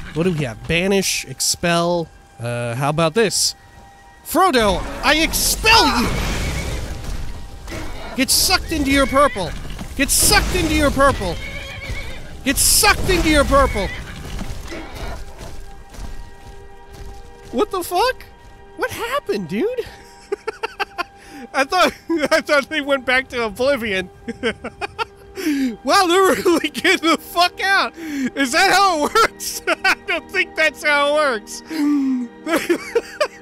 What do we have? Banish, expel. How about this? Frodo, I expel you! Get sucked into your purple. Get sucked into your purple. Get sucked into your purple. What the fuck? What happened, dude? I thought they went back to Oblivion. Wow, they're really getting the fuck out. Is that how it works? I don't think that's how it works.